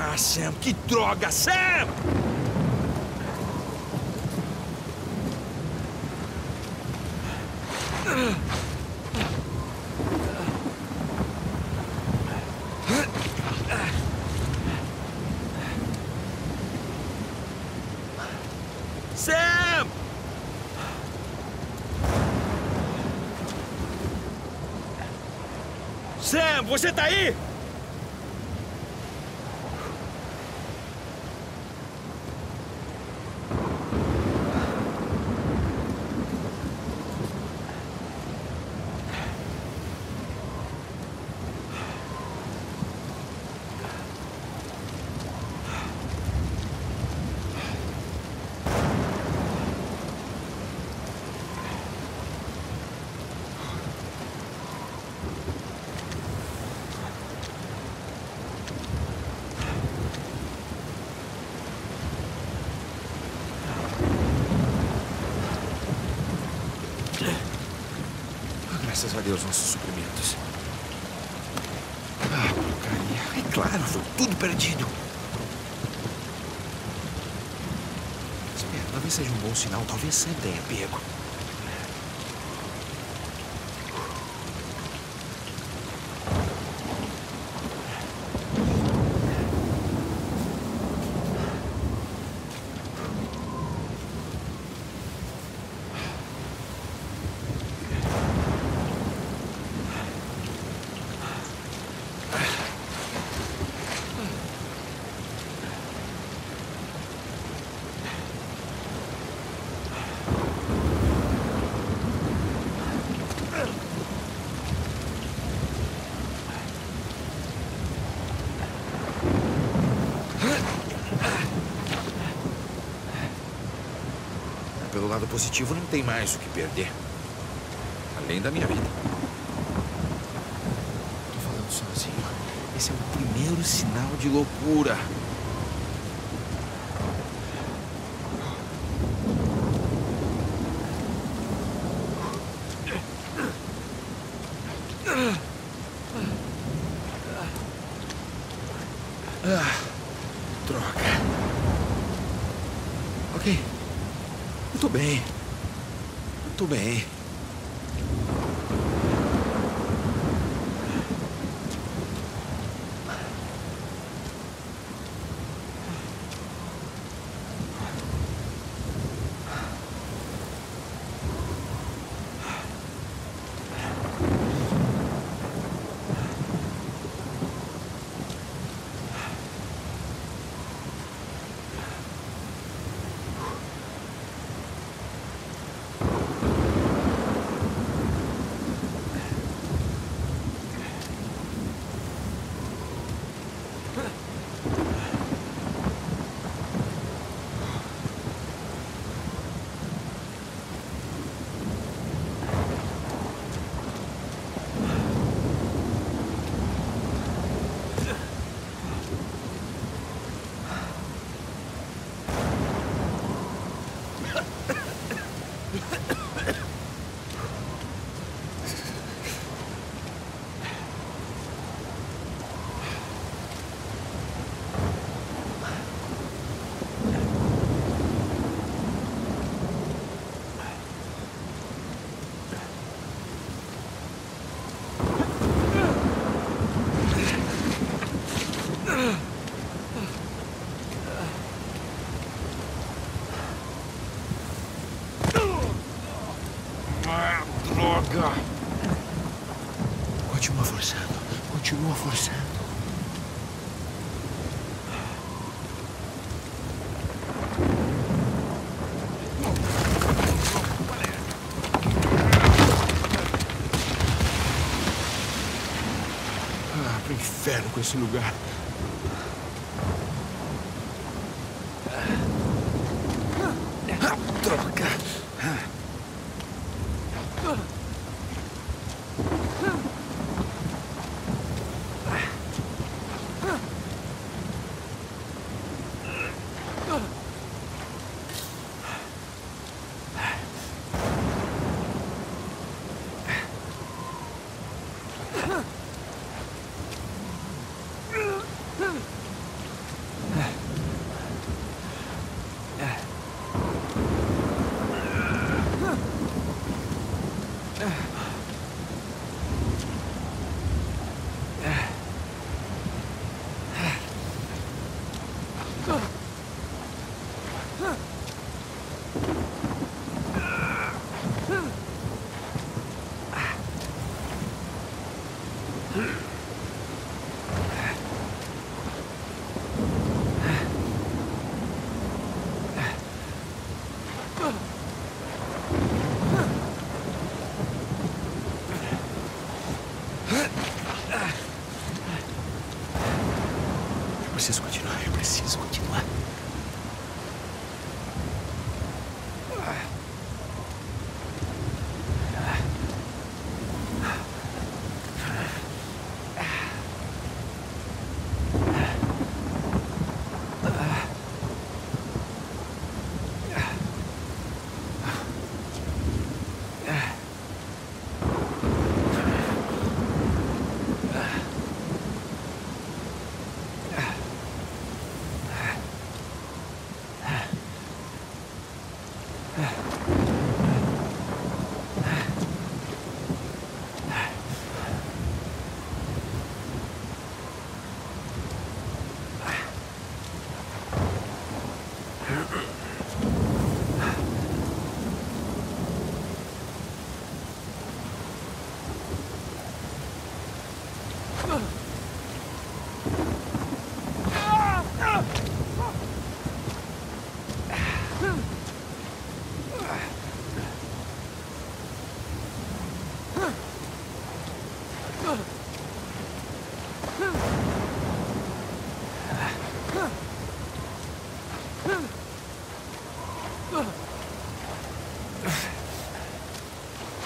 Ah, Sam, que droga, Sam! Sam! Sam, você tá aí? Graças a Deus, nossos suprimentos. Ah, porcaria. É claro, foi tudo perdido. Espera, talvez seja um bom sinal. Talvez Sam tenha pego. Pelo lado positivo, não tem mais o que perder. Além da minha vida. Tô falando sozinho. Esse é o primeiro sinal de loucura. Ah, droga. Ok. Eu tô bem. Eu tô bem. Droga! Continua forçando. Continua forçando. Ah, pro inferno com esse lugar. Ah, droga!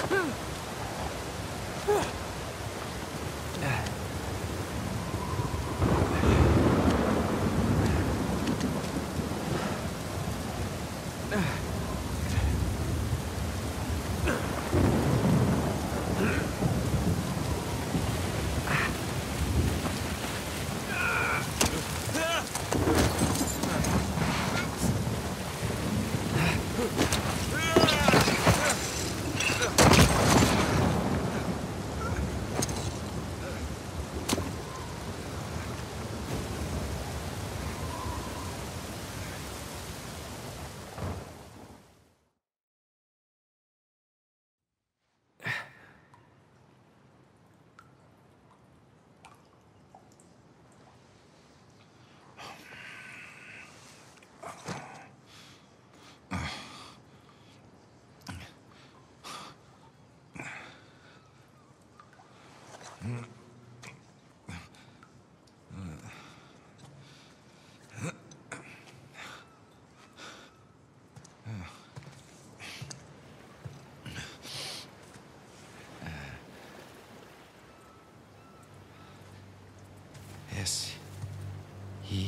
S.I.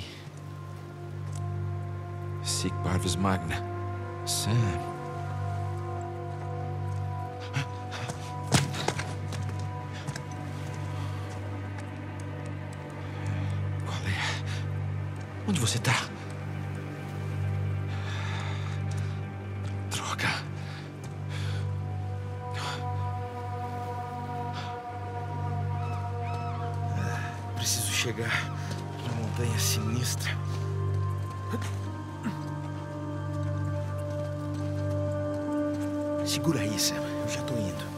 Sic Parvis Magna. Sam. Qual é? Onde você tá? Droga. Preciso chegar na montanha sinistra. Segura aí, Sam. Eu já tô indo.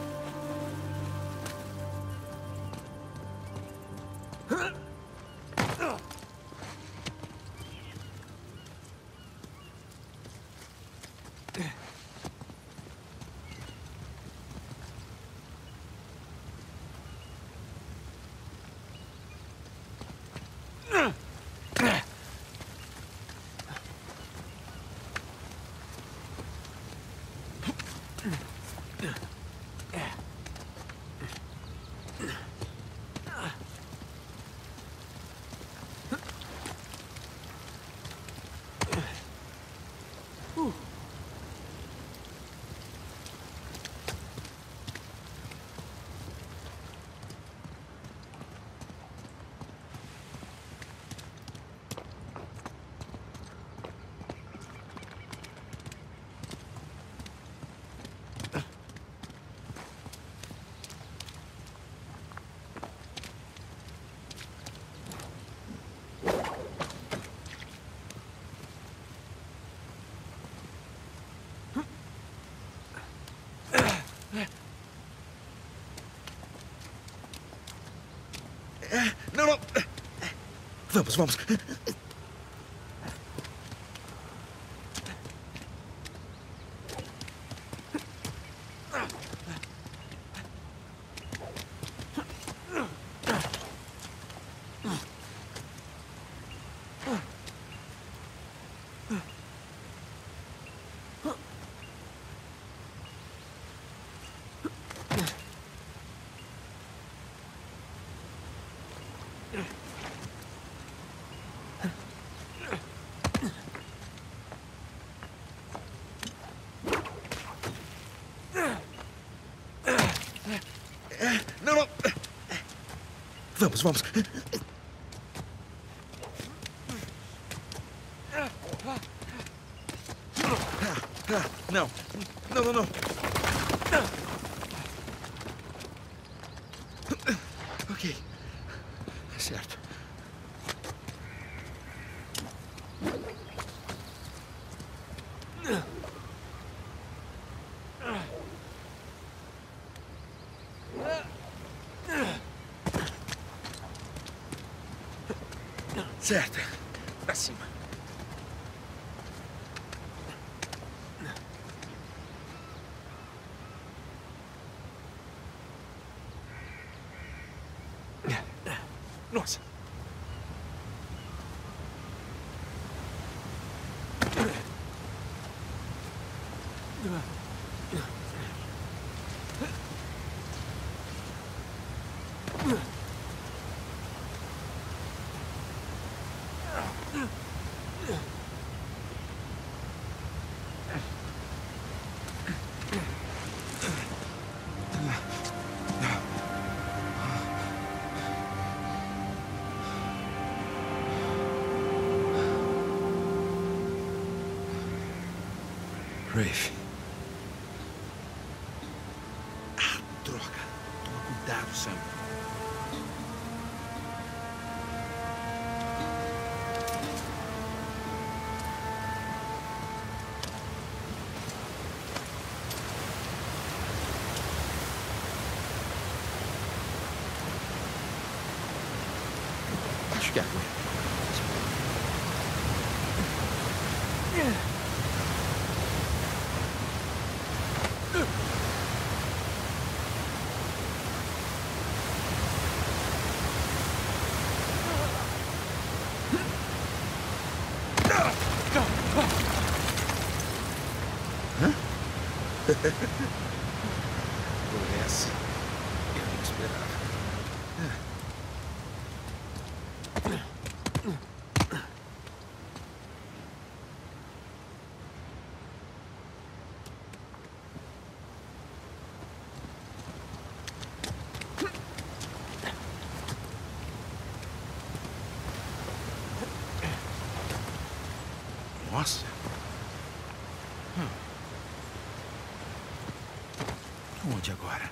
Não, não. Vamos. Não. Vamos. Não. Ok. Certo. Certo. Pra cima. Nossa. Rafe. Ah, droga. Toma cuidado, Sam. Acho que aguenta. Por essa, eu não esperava. Nossa. Onde agora?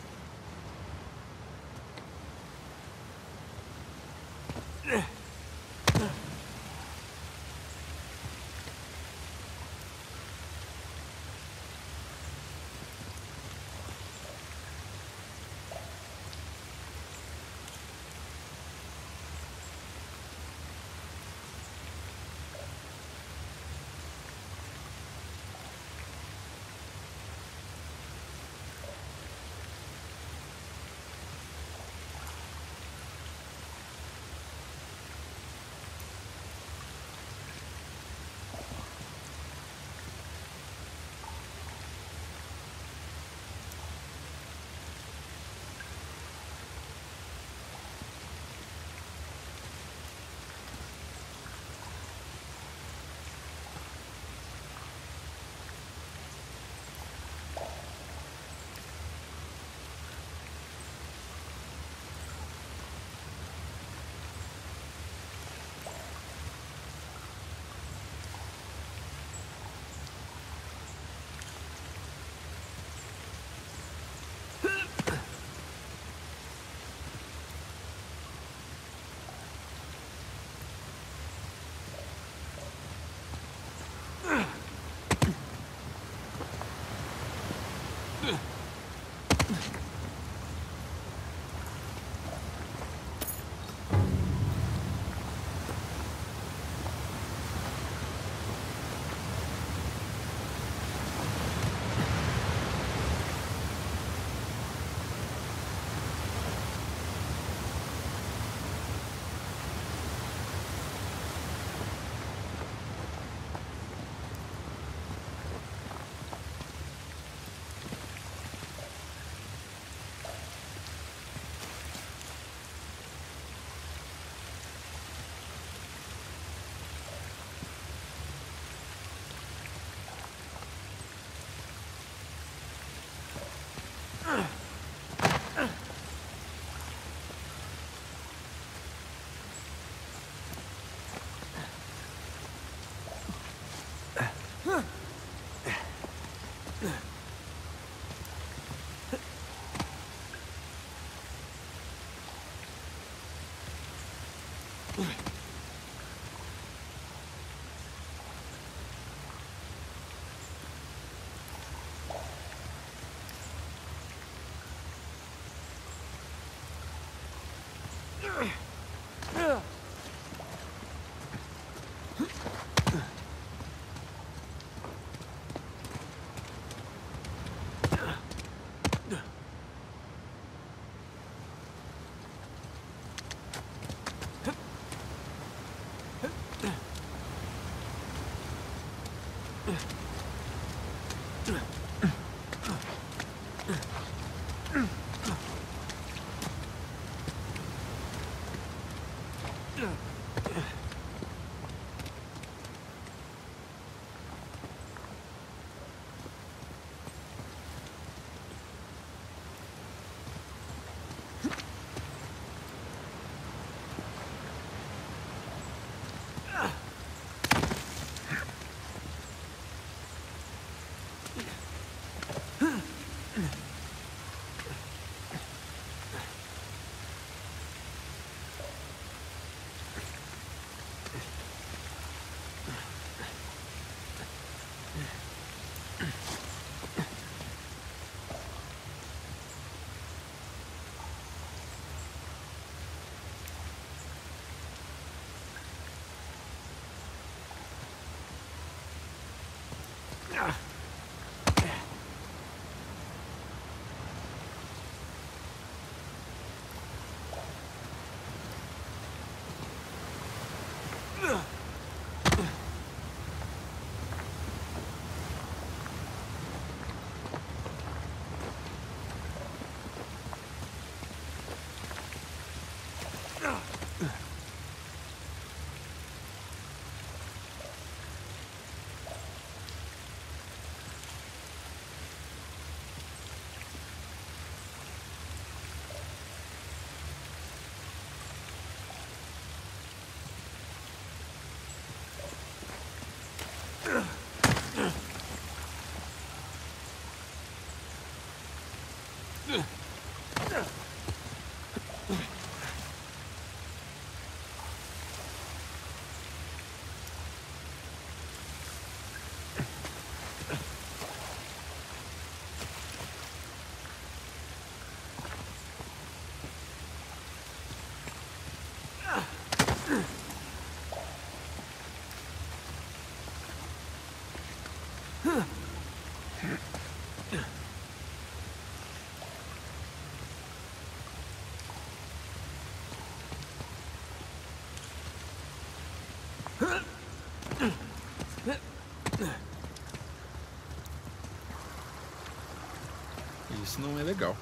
Isso não é legal.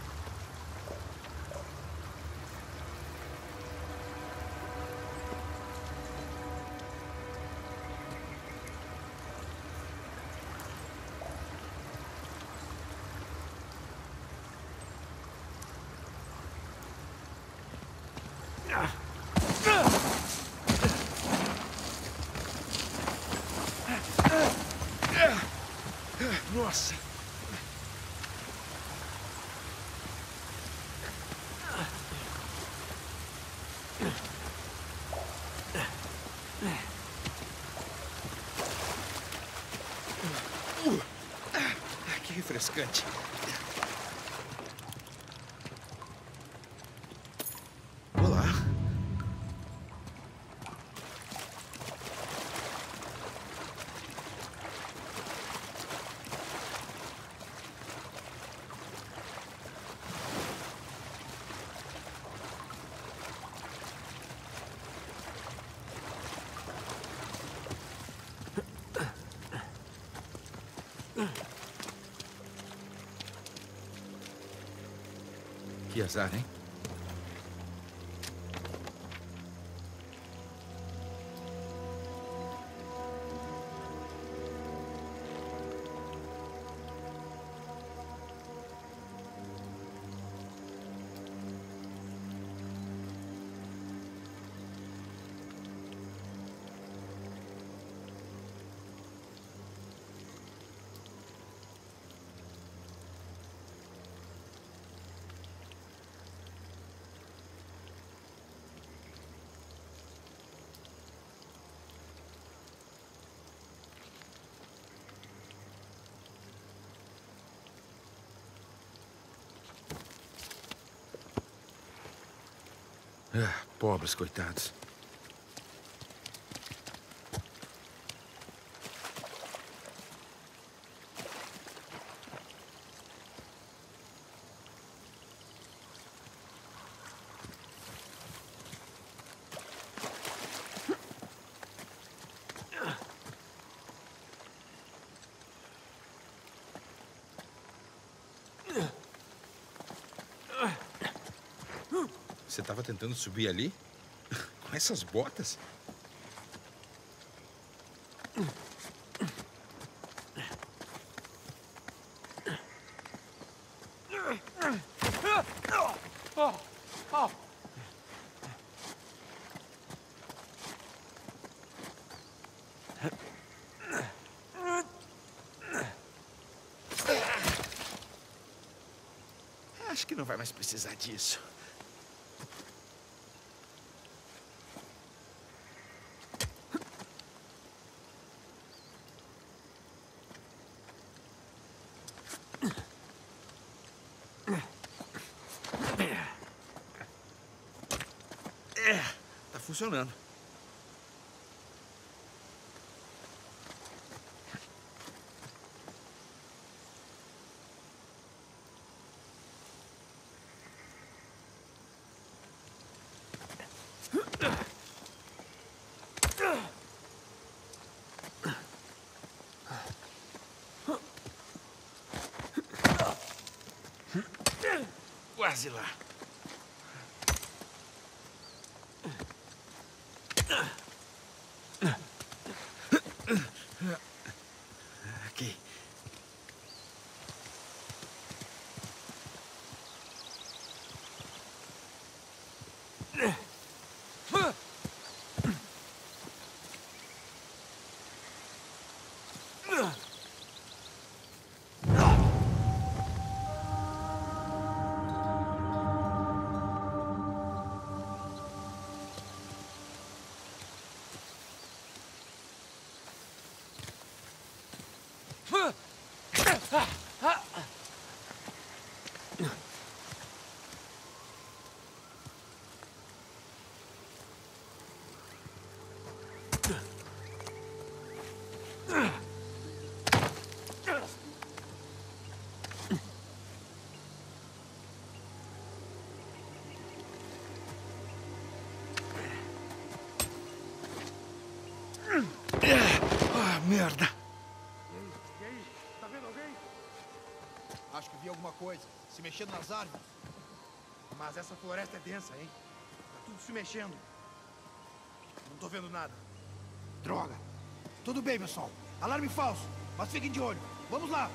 Nossa! Que refrescante. Olá. Que azar, hein? Pobres coitados. Você estava tentando subir ali? Com essas botas? Acho que não vai mais precisar disso. Tá funcionando. Quase lá. Aqui. Merda! E aí? Tá vendo alguém? Acho que vi alguma coisa, se mexendo nas árvores. Mas essa floresta é densa, hein? Tá tudo se mexendo. Não tô vendo nada. Droga! Tudo bem, pessoal. Alarme falso, mas fiquem de olho. Vamos lá!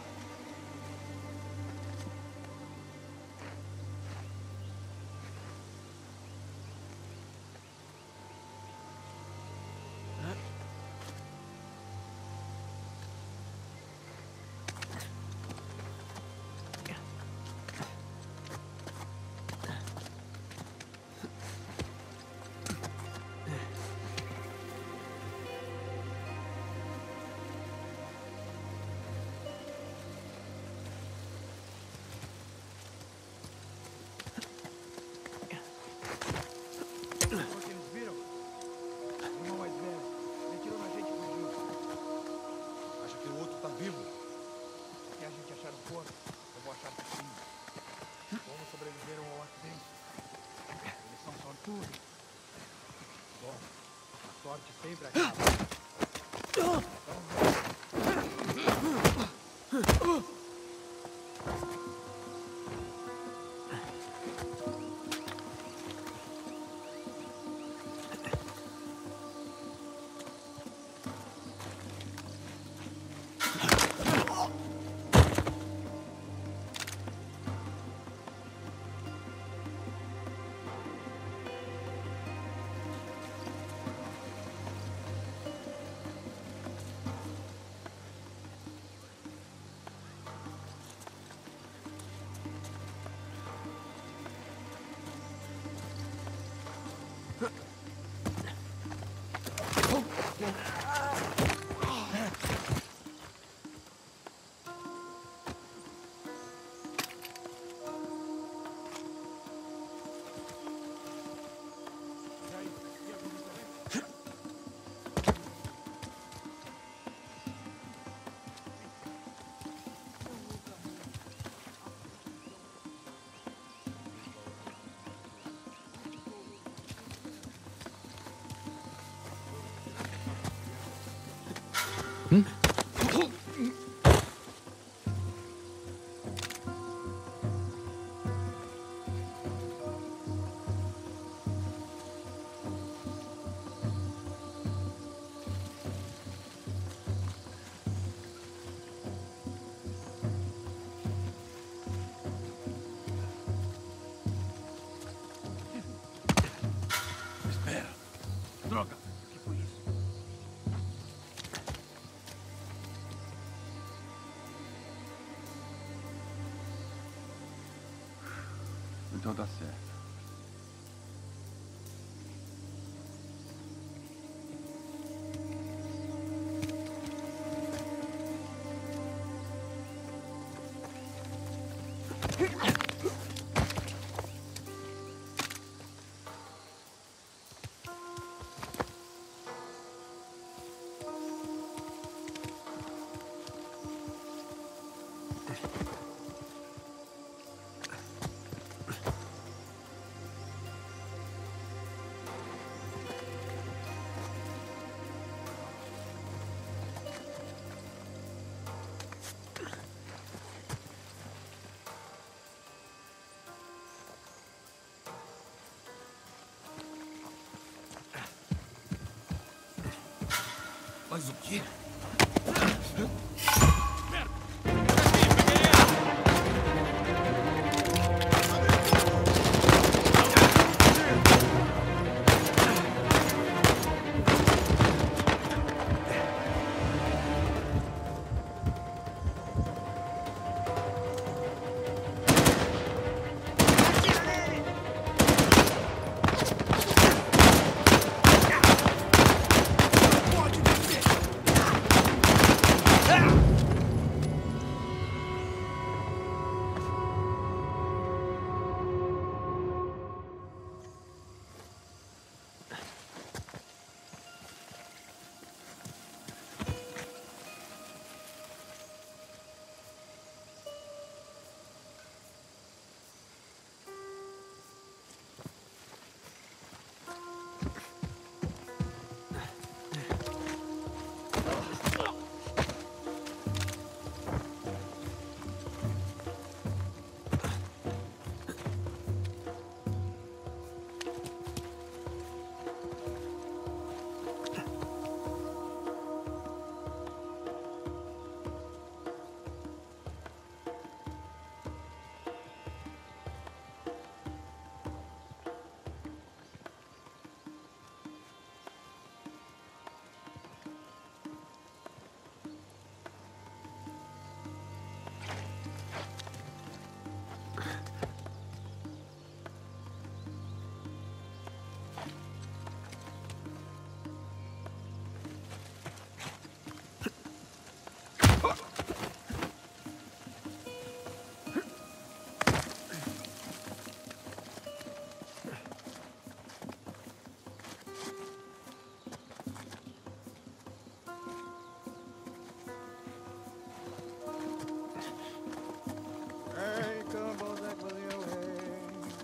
Bom, a sorte sempre acaba. Droga! O que foi isso? Então tá certo. Mas o quê? Pode descer!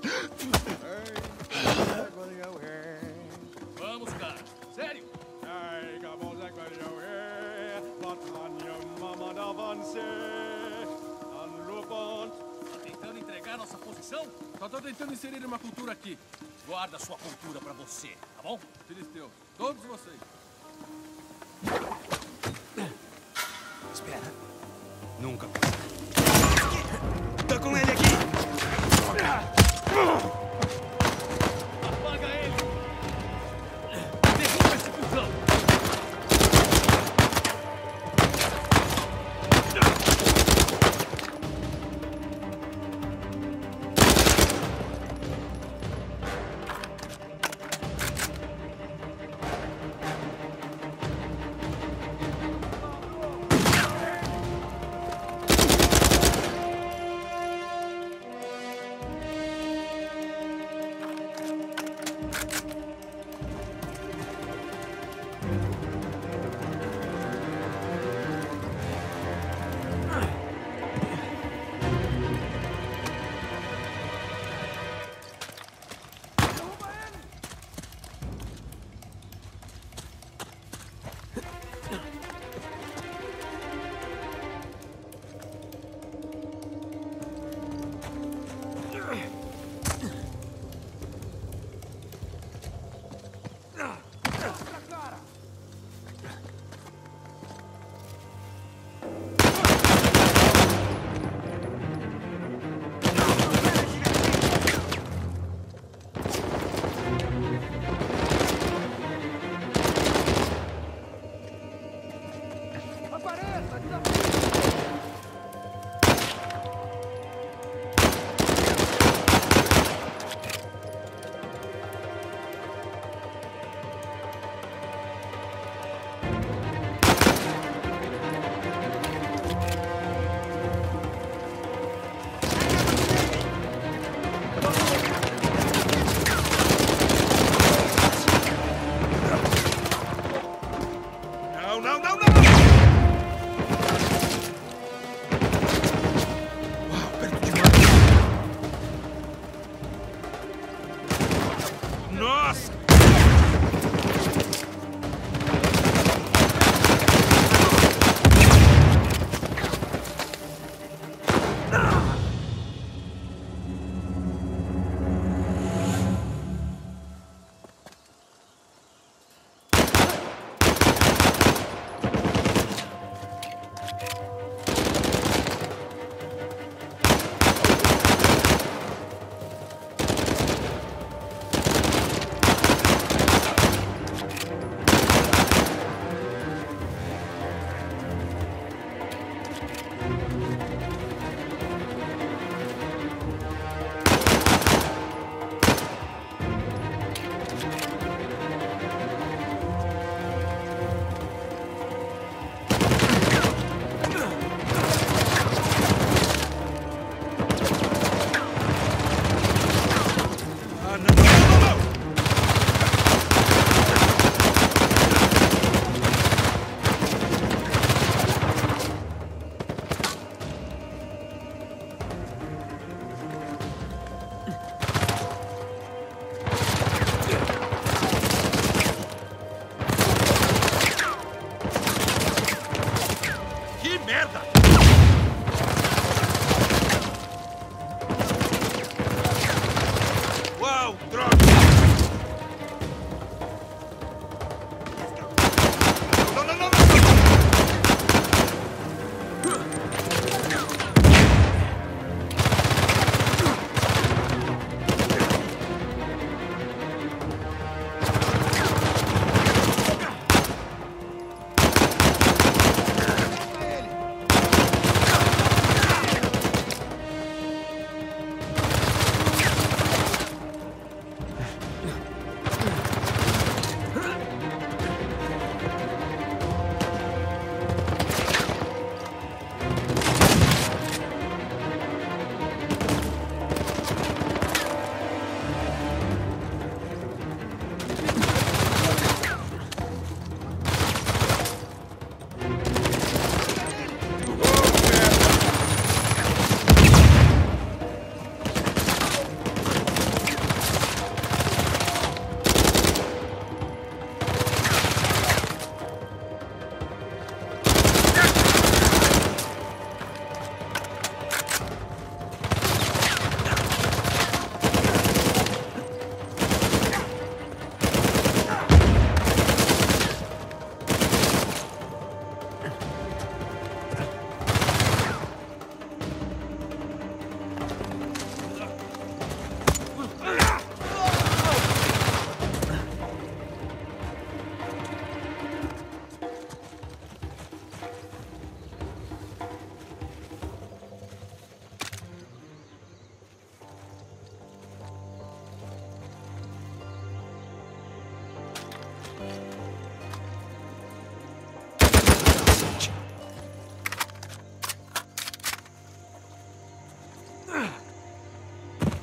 Vamos, cara. Sério? Tá tentando entregar nossa posição? Só tô tentando inserir uma cultura aqui. Guarda sua cultura pra você, tá bom? Filisteus, todos vocês. Espera. Nunca. Tá com ele aqui! Apaga ele! Derruba esse cuzão!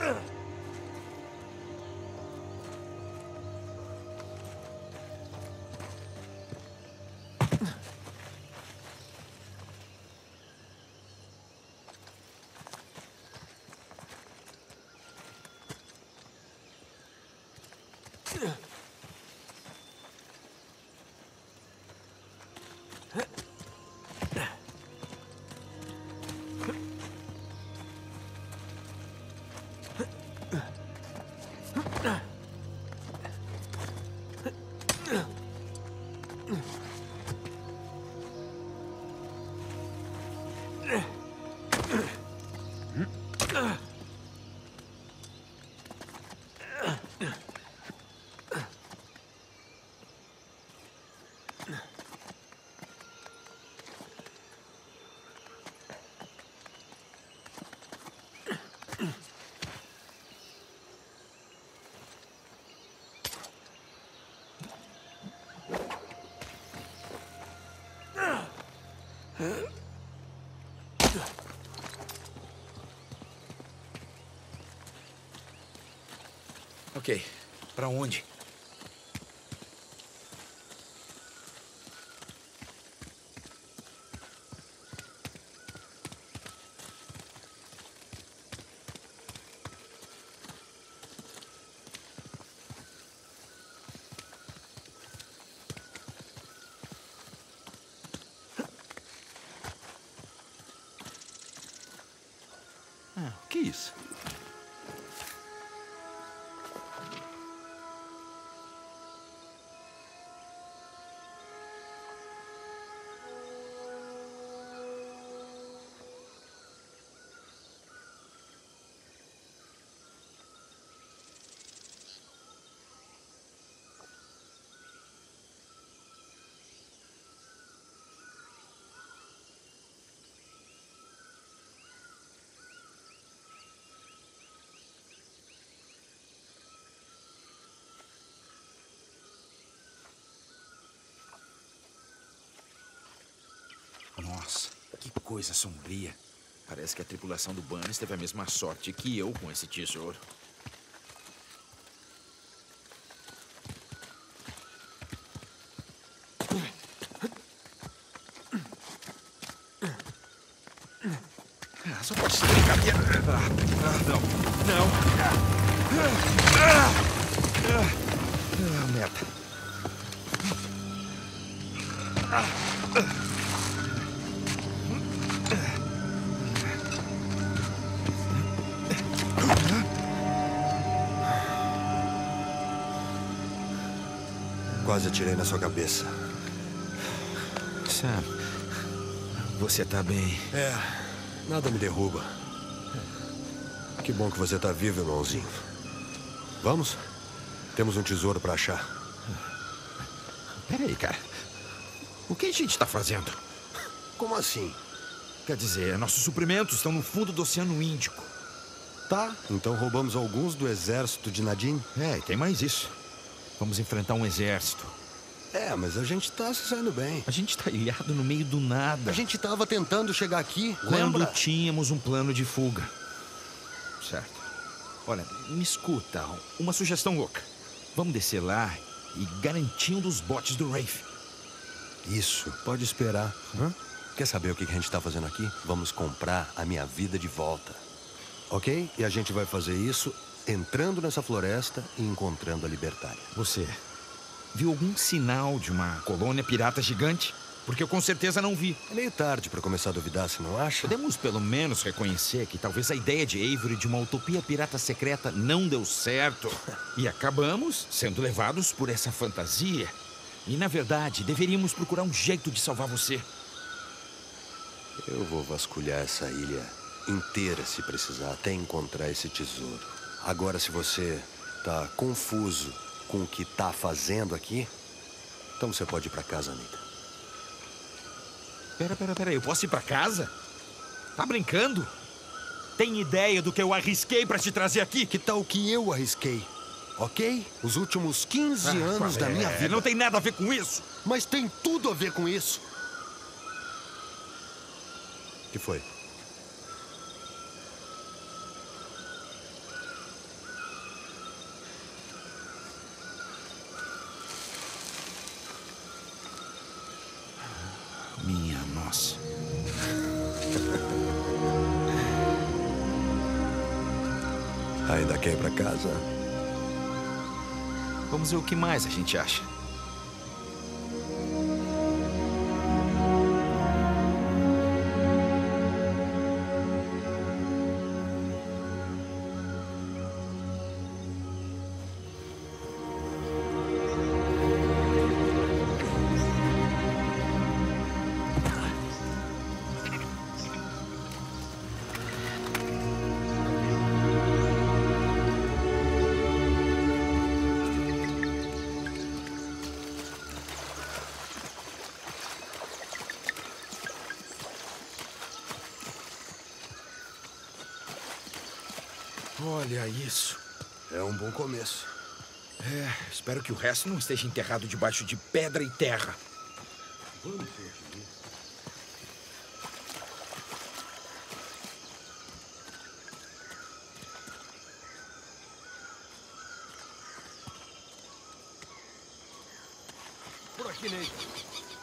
Ok, pra onde? O que é isso? Nossa, que coisa sombria. Parece que a tripulação do Bunnies teve a mesma sorte que eu com esse tesouro. Só pode ser brincadeira. Não, não. Merda. Quase atirei na sua cabeça. Sam, você tá bem? É, nada me derruba. Que bom que você tá vivo, irmãozinho. Vamos? Temos um tesouro pra achar. Peraí, cara. O que a gente tá fazendo? Como assim? Quer dizer, nossos suprimentos estão no fundo do Oceano Índico. Tá, então roubamos alguns do exército de Nadine? É, e tem mais isso. Vamos enfrentar um exército. É, mas a gente tá se saindo bem. A gente tá ilhado no meio do nada. A gente tava tentando chegar aqui, Quando lembra? tínhamos um plano de fuga. Certo. Olha, me escuta. Uma sugestão louca. Vamos descer lá e garantir um dos botes do Rafe. Isso, pode esperar. Quer saber o que a gente tá fazendo aqui? Vamos comprar a minha vida de volta. Ok? E a gente vai fazer isso entrando nessa floresta e encontrando a Libertária. Você viu algum sinal de uma colônia pirata gigante? Porque eu com certeza não vi. É meio tarde pra começar a duvidar, você não acha? Podemos pelo menos reconhecer que talvez a ideia de Avery de uma utopia pirata secreta não deu certo. E acabamos sendo levados por essa fantasia. E na verdade, deveríamos procurar um jeito de salvar você. Eu vou vasculhar essa ilha inteira se precisar, até encontrar esse tesouro. Agora, se você tá confuso com o que tá fazendo aqui, então você pode ir pra casa, amiga. Pera, eu posso ir pra casa? Tá brincando? Tem ideia do que eu arrisquei pra te trazer aqui? Que tal que eu arrisquei? Ok? Os últimos 15 anos da minha vida. Não tem nada a ver com isso. Mas tem tudo a ver com isso. O que foi? Ainda quer ir pra casa? Vamos ver o que mais a gente acha. Olha isso. É um bom começo. Espero que o resto não esteja enterrado debaixo de pedra e terra. Vamos ver isso. Por aqui, Nate.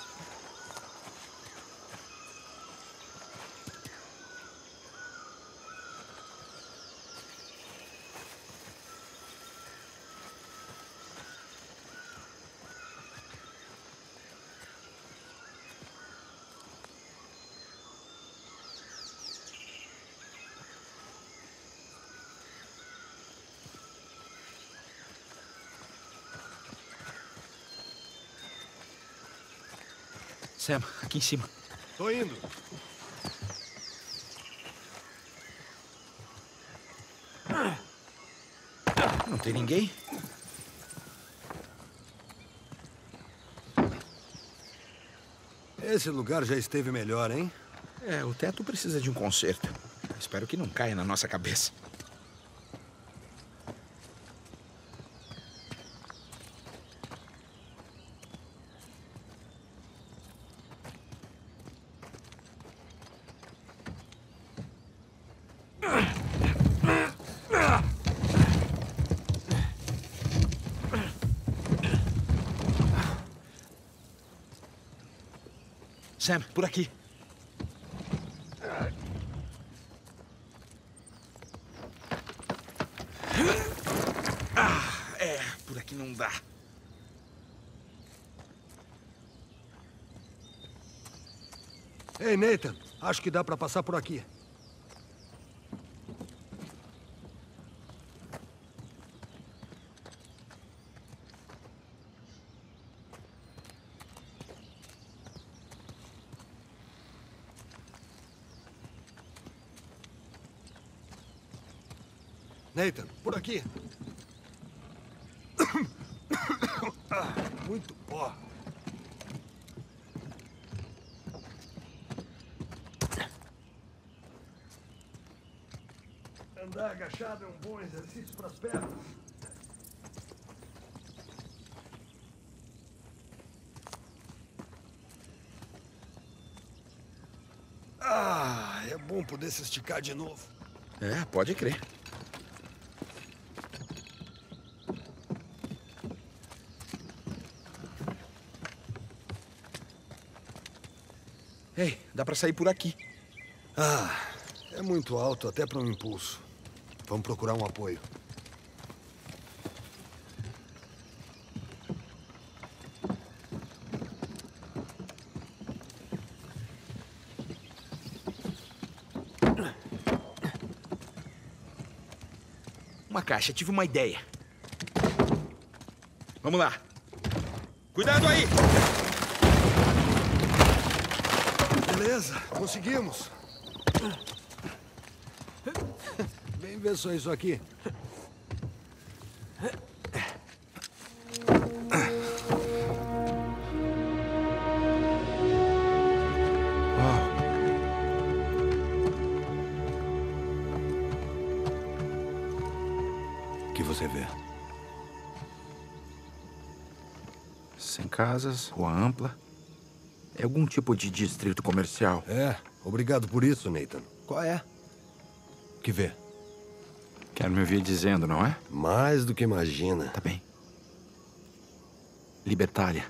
Sam, aqui em cima. Tô indo. Não tem ninguém? Esse lugar já esteve melhor, hein? O teto precisa de um conserto. Espero que não caia na nossa cabeça. Sam, por aqui. Por aqui não dá. Ei, Nathan, acho que dá pra passar por aqui. Nathan, por aqui. Muito pó. Andar agachado é um bom exercício para as pernas. É bom poder se esticar de novo. Pode crer. Ei, dá pra sair por aqui. É muito alto até para um impulso. Vamos procurar um apoio. Uma caixa, tive uma ideia. Vamos lá. Cuidado aí! Beleza, conseguimos. Vem ver só isso aqui. O que você vê? Sem casas, rua ampla. É algum tipo de distrito comercial. Obrigado por isso, Nathan. Qual é? O que vê? Quero me ouvir dizendo, não é? Mais do que imagina. Tá bem. Libertália.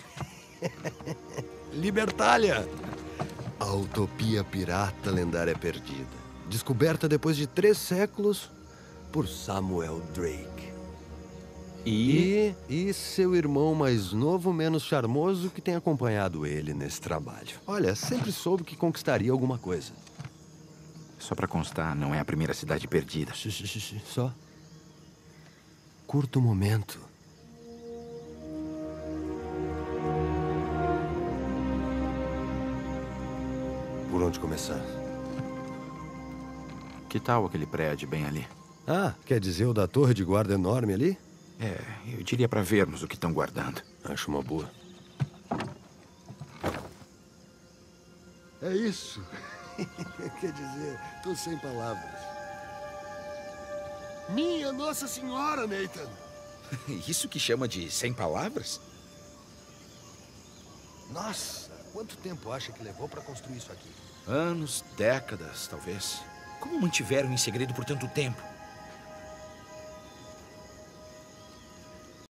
Libertália! A utopia pirata lendária perdida. Descoberta depois de 3 séculos por Samuel Drake. E E seu irmão mais novo, menos charmoso, que tem acompanhado ele nesse trabalho. Olha, sempre soube que conquistaria alguma coisa. só pra constar, não é a primeira cidade perdida. Só. Curta o momento. Por onde começar? Que tal aquele prédio bem ali? Ah, quer dizer o da torre de guarda enorme ali? É, eu diria pra vermos o que estão guardando. Acho uma boa. É isso. Quer dizer, tô sem palavras. Minha Nossa Senhora, Nathan! Isso que chama de sem palavras? Nossa, quanto tempo acha que levou pra construir isso aqui? Anos, décadas, talvez. Como mantiveram em segredo por tanto tempo?